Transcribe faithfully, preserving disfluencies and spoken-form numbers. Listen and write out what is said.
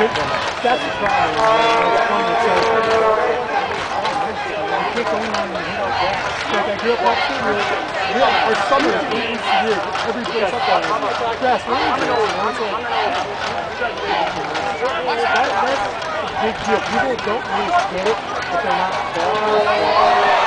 That's the problem. It's fun to say. Kids only want to hit out gas. Like I grew up watching it, yeah, our summer is eight weeks a year. Every place up there is grass ranges. You know, so that, that's a big deal. People don't really get it if they're not there.